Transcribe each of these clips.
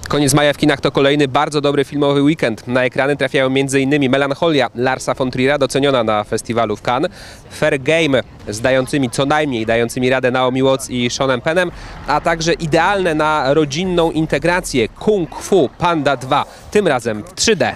Koniec maja w kinach to kolejny bardzo dobry filmowy weekend. Na ekrany trafiają m.in. Melancholia Larsa von Trier'a, doceniona na festiwalu w Cannes, Fair Game z dającymi radę Naomi Watts i Seanem Pennem, a także idealne na rodzinną integrację Kung Fu Panda 2, tym razem w 3D.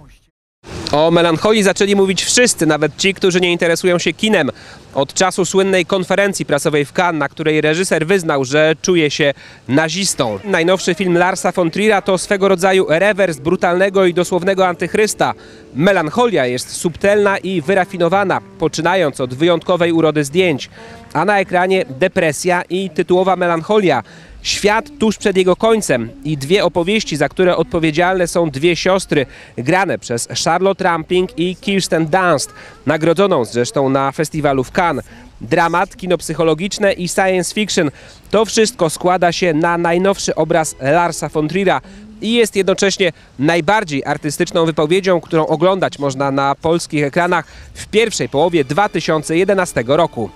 O melancholii zaczęli mówić wszyscy, nawet ci, którzy nie interesują się kinem. Od czasu słynnej konferencji prasowej w Cannes, na której reżyser wyznał, że czuje się nazistą. Najnowszy film Larsa von Trier'a to swego rodzaju rewers brutalnego i dosłownego antychrysta. Melancholia jest subtelna i wyrafinowana, poczynając od wyjątkowej urody zdjęć. A na ekranie depresja i tytułowa melancholia. Świat tuż przed jego końcem i dwie opowieści, za które odpowiedzialne są dwie siostry, grane przez Charlotte Rampling i Kirsten Dunst, nagrodzoną zresztą na festiwalu w Cannes. Dramat, kino psychologiczne i science fiction. To wszystko składa się na najnowszy obraz Larsa von Trier'a i jest jednocześnie najbardziej artystyczną wypowiedzią, którą oglądać można na polskich ekranach w pierwszej połowie 2011 roku.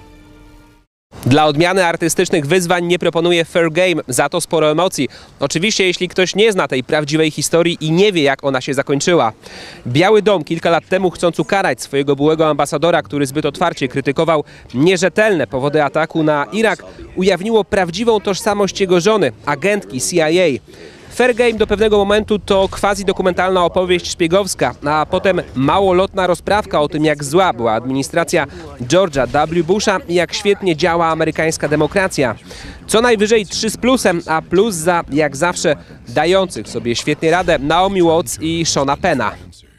Dla odmiany artystycznych wyzwań nie proponuje Fair Game, za to sporo emocji. Oczywiście jeśli ktoś nie zna tej prawdziwej historii i nie wie, jak ona się zakończyła. Biały Dom kilka lat temu, chcąc ukarać swojego byłego ambasadora, który zbyt otwarcie krytykował nierzetelne powody ataku na Irak, ujawniło prawdziwą tożsamość jego żony, agentki CIA. Fair Game do pewnego momentu to quasi-dokumentalna opowieść szpiegowska, a potem małolotna rozprawka o tym, jak zła była administracja George'a W. Busha i jak świetnie działa amerykańska demokracja. Co najwyżej 3 z plusem, a plus za, jak zawsze, dających sobie świetnie radę Naomi Watts i Seana Penna.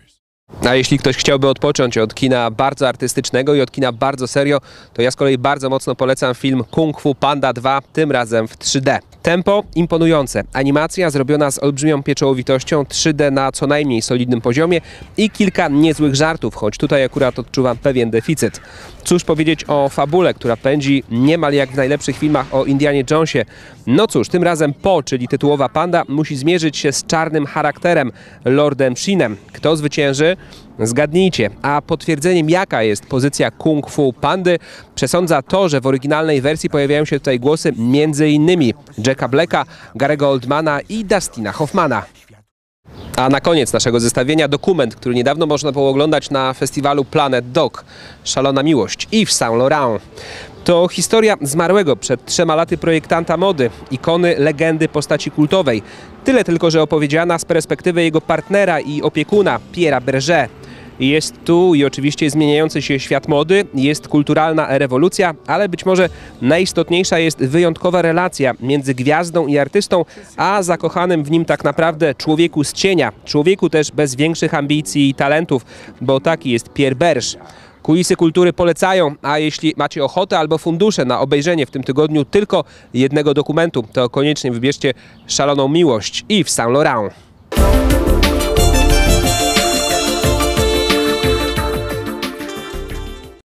A jeśli ktoś chciałby odpocząć od kina bardzo artystycznego i od kina bardzo serio, to ja z kolei bardzo mocno polecam film Kung Fu Panda 2, tym razem w 3D. Tempo imponujące, animacja zrobiona z olbrzymią pieczołowitością, 3D na co najmniej solidnym poziomie i kilka niezłych żartów, choć tutaj akurat odczuwam pewien deficyt. Cóż powiedzieć o fabule, która pędzi niemal jak w najlepszych filmach o Indianie Jonesie. No cóż, tym razem Po, czyli tytułowa panda, musi zmierzyć się z czarnym charakterem, Lordem Shinem. Kto zwycięży? Zgadnijcie, a potwierdzeniem jaka jest pozycja Kung Fu Pandy przesądza to, że w oryginalnej wersji pojawiają się tutaj głosy m.in. Jacka Blacka, Gary'ego Oldmana i Dustina Hoffmana. A na koniec naszego zestawienia dokument, który niedawno można było oglądać na festiwalu Planet Dog, Szalona miłość Yves Saint Laurent. To historia zmarłego przed 3 laty projektanta mody, ikony, legendy postaci kultowej. Tyle tylko, że opowiedziana z perspektywy jego partnera i opiekuna, Pierre'a Berger. Jest tu i oczywiście zmieniający się świat mody, jest kulturalna rewolucja, ale być może najistotniejsza jest wyjątkowa relacja między gwiazdą i artystą, a zakochanym w nim tak naprawdę człowieku z cienia, człowieku też bez większych ambicji i talentów, bo taki jest Pierre Berger. Kulisy kultury polecają, a jeśli macie ochotę albo fundusze na obejrzenie w tym tygodniu tylko jednego dokumentu, to koniecznie wybierzcie Szaloną miłość Yves Saint Laurent.